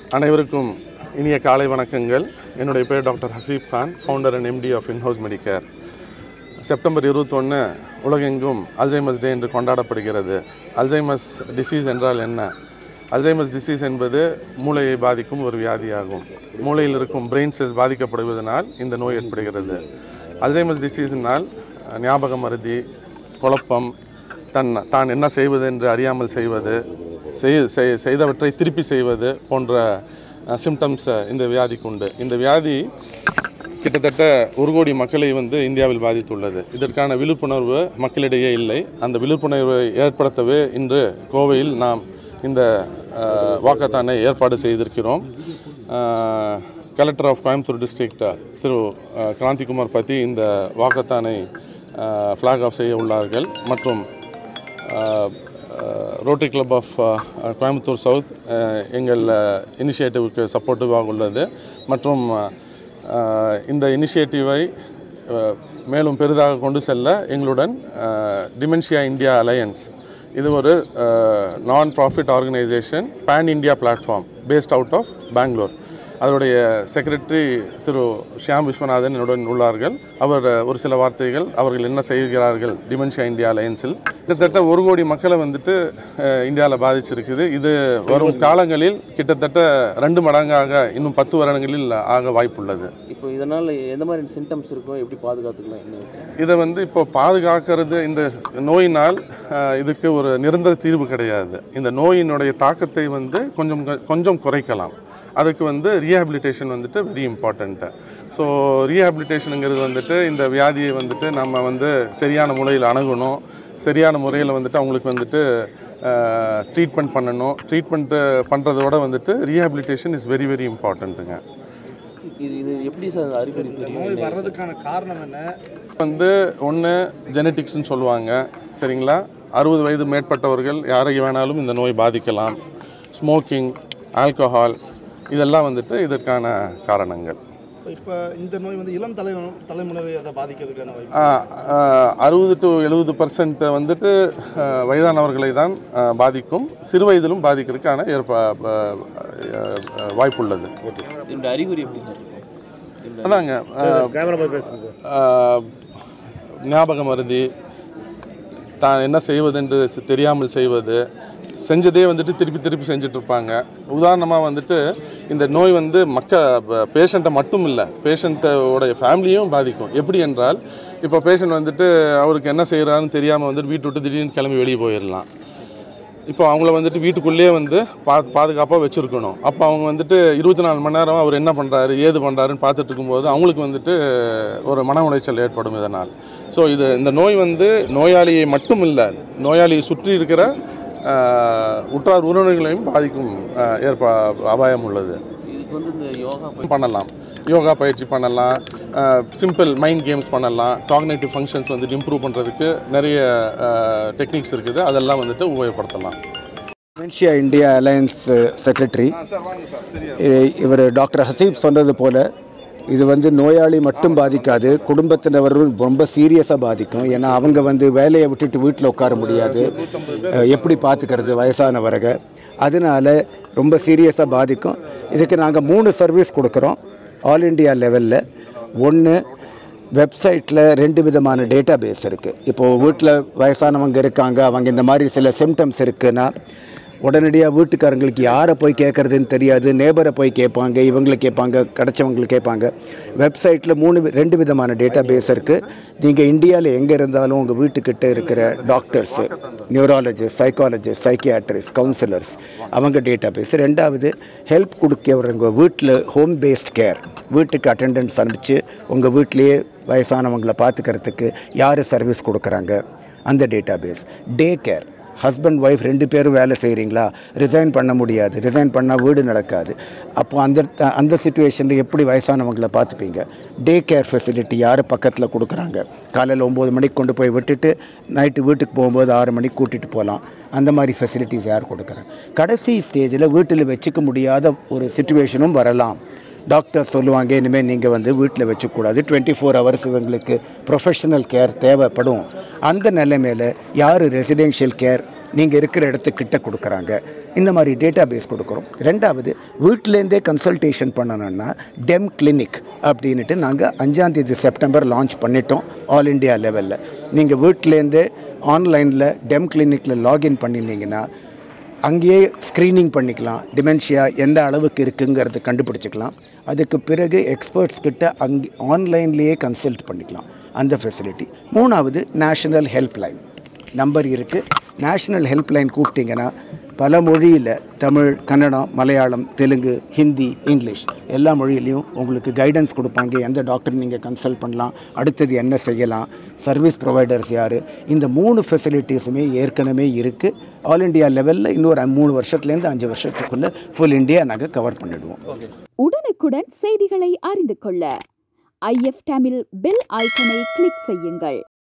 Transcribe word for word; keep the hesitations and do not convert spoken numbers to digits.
அனைவருக்கும் இனிய காலை வணக்கங்கள். என்னுடைய பேர் doctor Haseeb Khan, founder and MD of InHouse Medicare. September இருபத்தொன்று உலகெங்கும் அல்சைமர்ஸ் டே என்று கொண்டாடப்படுகிறது. அல்சைமர்ஸ் டிசீஸ் என்றால் என்ன? அல்சைமர்ஸ் டிசீஸ் என்பது மூளையை பாதிக்கும் ஒரு வியாதியாகும். மூளையில் இருக்கும் பிரெயின் செல்ஸ் பாதிக்கப்படுவதனால் இந்த நோய் ஏற்படுகிறது. அல்சைமர்ஸ் டிசீஸினால் ஞாபக மறதி, குழப்பம், தன் தான் என்ன செய்வது என்று அறியாமல் செய்வது, செய்தவற்றை திருப்பி செய்வது போன்ற சிம்டம்ஸ் இந்த வியாதிக்கு உண்டு. இந்த வியாதி கிட்டத்தட்ட ஒரு கோடி மக்களை வந்து இந்தியாவில் பாதித்துள்ளது. இதற்கான விழிப்புணர்வு மக்களிடையே இல்லை. அந்த விழிப்புணர்வை ஏற்படுத்தவே இன்று கோவையில் நாம் இந்த வாக்கத்தானை ஏற்பாடு செய்திருக்கிறோம். Collector of Coimbatore district Thiru Kranthikumar பற்றி இந்த வாக்கத்தானை ஃப்ளாக் ஆஃப் செய்ய உள்ளார்கள். மற்றும் Rotary club of Coimbatore south எங்கள் இனிஷியேட்டிவுக்கு சப்போர்ட்டிவாக உள்ளது. மற்றும் இந்த இனிஷியேட்டிவை மேலும் பெரிதாக கொண்டு செல்ல எங்களுடன் டிமென்ஷியா இந்தியா அலையன்ஸ், இது ஒரு non profit organisation, pan India platform based out of Bangalore. அதனுடைய செக்ரட்டரி திரு ஷியாம் விஸ்வநாதன் என்னுடன் உள்ளார்கள். அவர் ஒரு சில வார்த்தைகள் அவர்கள் என்ன செய்கிறார்கள் டிமென்ஷியா இந்தியா அலையன்ஸில். கிட்டத்தட்ட ஒரு கோடி மக்களை வந்துட்டு இந்தியாவில் பாதிச்சிருக்குது. இது வரும் காலங்களில் கிட்டத்தட்ட ரெண்டு மடங்காக இன்னும் பத்து வருடங்களில் ஆக வாய்ப்புள்ளது. இப்போ இதனால் எந்த மாதிரி சிம்டம்ஸ் இருக்கும், எப்படி பாதுகாத்துக்கலாம்? இதை வந்து இப்போ பாதுகாக்கிறது, இந்த நோயினால் இதுக்கு ஒரு நிரந்தர தீர்வு கிடையாது. இந்த நோயினுடைய தாக்கத்தை வந்து கொஞ்சம் கொஞ்சம் குறைக்கலாம். அதுக்கு வந்து ரீஹாபிலிட்டேஷன் வந்துட்டு வெரி இம்பார்ட்டண்ட்டு. ஸோ ரீஹாபிலிட்டேஷனுங்கிறது வந்துட்டு இந்த வியாதியை வந்துட்டு நம்ம வந்து சரியான முறையில் அணுகணும், சரியான முறையில் வந்துட்டு அவங்களுக்கு வந்துட்டு ட்ரீட்மெண்ட் பண்ணணும். ட்ரீட்மெண்ட்டு பண்ணுறதோட வந்துட்டு ரீஹாபிலிட்டேஷன் இஸ் வெரி வெரி இம்பார்ட்டண்ட்டுங்க. இது எப்படி சார் அறிகுறி தெரியும்? வர்றதுக்கான காரணம் என்ன? வந்து ஒன்று ஜெனட்டிக்ஸ்ன்னு சொல்லுவாங்க, சரிங்களா? அறுபது வயது மேற்பட்டவர்கள் யாரை வேணாலும் இந்த நோய் பாதிக்கலாம். ஸ்மோக்கிங், ஆல்கஹால், இதெல்லாம் வந்துட்டு இதற்கான காரணங்கள். இப்போ இந்த நோய் வந்து இளம் தலை தலைமுறை அதை பாதிக்கிறதுக்கான அறுபது டு எழுபது பர்சன்ட் வந்துட்டு வயதானவர்களை தான் பாதிக்கும். சிறு வயதிலும் பாதிக்கிறதுக்கான ஏற்ப வாய்ப்புள்ளது. அறிகுறி எப்படி சார்? அதாங்க, ஞாபக மறதி, தான் என்ன செய்வதென்று தெரியாமல் செய்வது, செஞ்சதே வந்துட்டு திருப்பி திருப்பி செஞ்சிட்ருப்பாங்க. உதாரணமாக வந்துட்டு இந்த நோய் வந்து மக்கள் பேஷண்ட்டை மட்டும் இல்லை, பேஷண்ட்டோடைய ஃபேமிலியும் பாதிக்கும். எப்படி என்றால், இப்போ பேஷண்ட் வந்துட்டு அவருக்கு என்ன செய்கிறான்னு தெரியாமல் வந்துட்டு வீட்டு விட்டு திடீர்னு கிளம்பி வெளியே போயிடலாம். இப்போ அவங்கள வந்துட்டு வீட்டுக்குள்ளேயே வந்து பா பாதுகாப்பாக வச்சுருக்கணும். அப்போ அவங்க வந்துட்டு இருபத்தி நாலு மணி நேரம் அவர் என்ன பண்ணுறாரு ஏது பண்ணுறாருன்னு பார்த்துட்டு இருக்கும்போது அவங்களுக்கு வந்துட்டு ஒரு மன உளைச்சல் ஏற்படும் இதனால். ஸோ இது இந்த நோய் வந்து நோயாளியை மட்டும் இல்லை, நோயாளியை சுற்றி இருக்கிற உற்றார் உறவினர்களையும் பாதிக்கும் ஏற்ப அபாயம் உள்ளது. இதுக்கு வந்து இந்த யோகா பண்ணலாம், யோகா பயிற்சி பண்ணலாம், சிம்பிள் மைண்ட் கேம்ஸ் பண்ணலாம், காக்னேட்டிவ் ஃபங்க்ஷன்ஸ் வந்துட்டு இம்ப்ரூவ் பண்ணுறதுக்கு நிறைய டெக்னிக்ஸ் இருக்குது, அதெல்லாம் வந்துட்டு உபயோகப்படுத்தலாம். டிமென்ஷியா இந்தியா அலையன்ஸ் செக்ரட்டரி இவர் டாக்டர் ஹசீப் சொன்னது போல் இது வந்து நோயாளி மட்டும் பாதிக்காது, குடும்பத்தினரும் ரொம்ப சீரியஸாக பாதிக்கும். ஏன்னா அவங்க வந்து வேலையை விட்டுட்டு வீட்டில் உட்கார முடியாது, எப்படி பார்த்துக்கிறது வயசானவரக, அதனால் ரொம்ப சீரியஸாக பாதிக்கும். இதுக்கு நாங்கள் மூணு சர்வீஸ் கொடுக்குறோம் ஆல் இண்டியா லெவலில். ஒன்று, வெப்சைட்டில் ரெண்டு விதமான டேட்டா பேஸ் இருக்குது. இப்போது வீட்டில் வயசானவங்க இருக்காங்க, அவங்க இந்த மாதிரி சில சிம்டம்ஸ் இருக்குன்னா உடனடியாக வீட்டுக்காரங்களுக்கு யாரை போய் கேட்குறதுன்னு தெரியாது, நேபரை போய் கேட்பாங்க, இவங்களை கேட்பாங்க, கிடச்சவங்களுக்கு கேட்பாங்க. வெப்சைட்டில் மூணு ரெண்டு விதமான டேட்டா பேஸ் இருக்குது. நீங்கள் இந்தியாவில் எங்கே இருந்தாலும் உங்கள் வீட்டுக்கிட்ட இருக்கிற doctors, neurologist, psychologist, psychiatrist, counsellors, அவங்க டேட்டா பேஸ். ரெண்டாவது, ஹெல்ப் கொடுக்கிறவங்க வீட்டில் ஹோம் பேஸ்ட் கேர், வீட்டுக்கு அட்டெண்டன்ஸ் அனுப்பிச்சு உங்கள் வீட்லேயே வயசானவங்களை பார்த்துக்கிறதுக்கு யார் சர்வீஸ் கொடுக்குறாங்க, அந்த data base. Day care, husband wife ரெண்டு பேரும் வேலை செய்கிறீங்களா, ரிசைன் பண்ண முடியாது, ரிசைன் பண்ணால் வீடு நடக்காது, அப்போ அந்த அந்த சுச்சுவேஷனில் எப்படி வயசானவங்களை பார்த்துப்பீங்க? டே கேர் ஃபெசிலிட்டி யார் பக்கத்தில் கொடுக்குறாங்க? காலையில் ஒம்பது மணிக்கு கொண்டு போய் விட்டுட்டு நைட்டு வீட்டுக்கு போகும்போது ஆறு மணிக்கு கூட்டிகிட்டு போகலாம், அந்த மாதிரி ஃபெசிலிட்டிஸ் யார் கொடுக்குறாங்க? கடைசி ஸ்டேஜில் வீட்டில் வச்சுக்க முடியாத ஒரு சுச்சுவேஷனும் வரலாம். டாக்டர் சொல்லுவாங்க, இனிமேல் நீங்கள் வந்து வீட்டில் வச்சுக்கூடாது, டுவெண்ட்டி ஃபோர் ஹவர்ஸ் இவங்களுக்கு ப்ரொஃபஷனல் கேர் தேவைப்படும். அந்த நிலைமையில் யார் ரெசிடென்ஷியல் கேர் நீங்கள் இருக்கிற இடத்துக்கிட்ட கொடுக்குறாங்க. இந்த மாதிரி டேட்டா பேஸ் கொடுக்குறோம். ரெண்டாவது, வீட்டிலேருந்தே கன்சல்டேஷன் பண்ணணும்னா டெம் கிளினிக் அப்படின்ட்டு நாங்கள் அஞ்சாந்தேதி செப்டம்பர் லான்ச் பண்ணிட்டோம் ஆல் இண்டியா லெவலில். நீங்கள் வீட்டிலேருந்தே ஆன்லைனில் டெம் கிளினிக்கில் லாகின் பண்ணியிருந்தீங்கன்னா அங்கேயே ஸ்க்ரீனிங் பண்ணிக்கலாம். டிமென்ஷியா எந்த அளவுக்கு இருக்குங்கிறது கண்டுபிடிச்சிக்கலாம். அதுக்கு பிறகு எக்ஸ்பர்ட்ஸ் கிட்ட அங்கே ஆன்லைன்லேயே கன்சல்ட் பண்ணிக்கலாம். அந்த ஃபெசிலிட்டி. மூணாவது, நேஷ்னல் ஹெல்ப்லைன் நம்பர் இருக்குது. நேஷ்னல் ஹெல்ப்லைன் கூப்பிட்டிங்கன்னா பல மொழியில், தமிழ், கன்னடம், மலையாளம், தெலுங்கு, ஹிந்தி, இங்கிலீஷ் எல்லா மொழியிலையும் உங்களுக்கு கைடன்ஸ் கொடுப்பாங்க. எந்த டாக்டர் நீங்கள் கன்சல்ட் பண்ணலாம், அடுத்தது என்ன செய்யலாம், சர்வீஸ் ப்ரொவைடர்ஸ் யார். இந்த மூணு ஃபெசிலிட்டிஸுமே ஏற்கனவே இருக்குது. ஆல் இண்டியா லெவலில் இன்னொரு மூணு வருஷத்துலேருந்து அஞ்சு வருஷத்துக்குள்ளே ஃபுல் இண்டியா நாங்கள் கவர் பண்ணிடுவோம். உடனுக்குடன் செய்திகளை அறிந்து கொள்ள ஐஎஃப் தமிழ் பெல் ஐக்கனை கிளிக் செய்யுங்கள்.